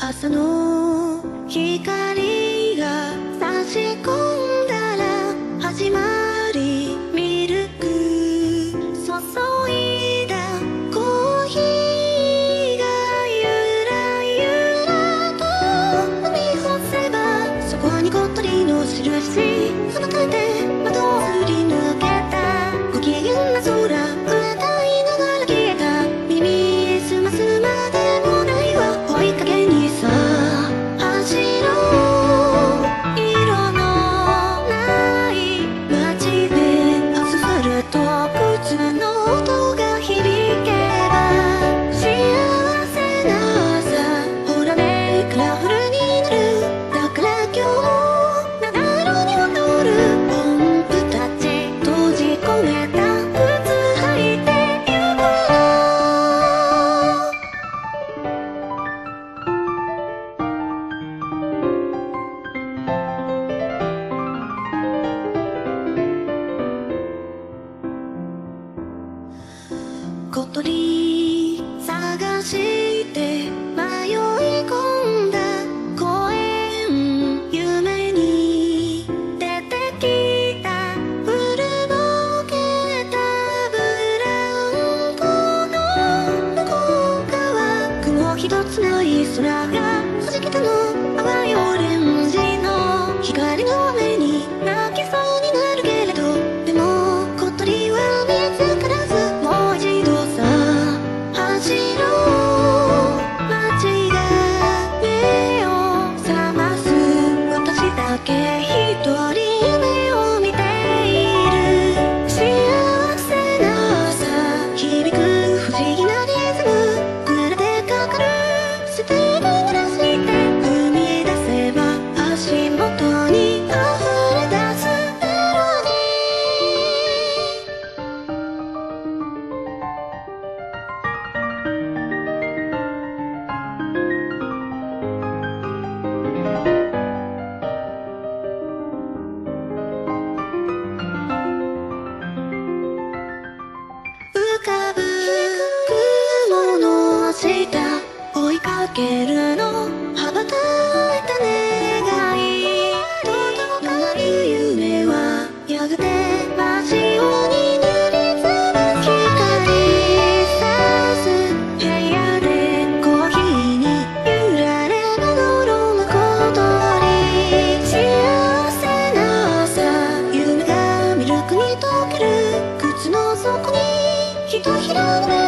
朝の光が差し込んだら始まり、ミルク注いだコーヒーがゆらゆらと踏み干せば、そこに小鳥の印羽ばたいて窓をすり抜けた。ご機嫌な空歌いながら消えた。耳へ澄ますまでもないわ、追いかけにさ走ろう。色のない街でアスファルト靴の音が響けば、幸せな朝ほらね、カラフルになる。だから今日なだろうに踊る音符たち、閉じ込めた靴履いてゆこう。小鳥探して迷い込んだ公園、夢に出てきた古ぼけたブランコの向こう側、雲一つない空が弾けたの。淡いオレンジの光の雨に泣きそうになるけれど、でも小鳥は見つからず、もう一度さ走ろう。街が目を覚ます、私だけ一人夢を見ている。幸せな朝響く不思議なリズム、暮れてかかるステープ鳴らして踏み出せば足元に溢れ出すメロディ浮かぶ雲の下追いかけるの、羽ばたいた願い。届かない夢はやがて街をに塗りつぶす。光さす部屋でコーヒーに揺られ戻る小鳥。幸せな朝夢がミルクに溶ける。靴の底にひとひらの